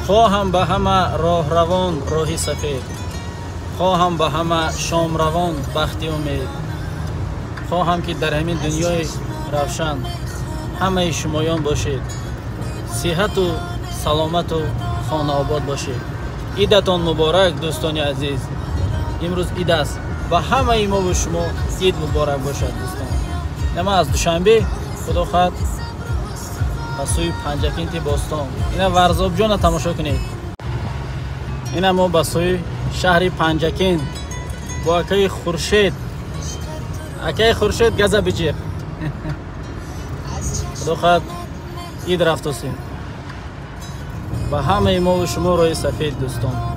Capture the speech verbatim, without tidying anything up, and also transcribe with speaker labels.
Speaker 1: خواهم به همه راه روان راهی سفید، خواهم به همه شام روان بختی امید، خواهم که در همین دنیای روشن همه شمایان باشید، صحت و سلامت و خانه آباد باشید. عیدتان مبارک دوستان عزیز. امروز عید است و همه ما و شما عید مبارک باشد دوستان. نما از دوشنبه خدا خواهد به سوی پنجکینتی باستان. اینا ورزاب جان تماشا کنید. اینا ما به سوی شهر پنجکین با اکای خورشید اکای خورشید گزه بچیر. خدا خواهد عید رفت و سیم. و همه ما و شما روی سفید دوستان.